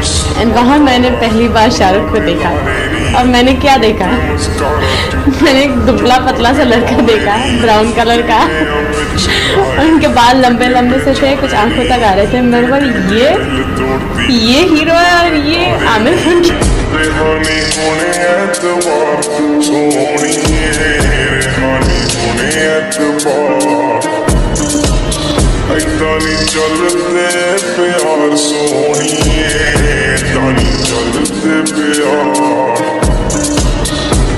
And वहाँ मैंने पहली बार शाहरुख को देखा। और मैंने क्या देखा, मैंने एक दुबला पतला सा लड़का देखा, ब्राउन कलर का, और उनके बाल लंबे लंबे से थे, कुछ आंखों तक आ रहे थे। मेरे को ये हीरो है और ये आमिर खान। चलते प्यार सोनिए, चलते प्यार।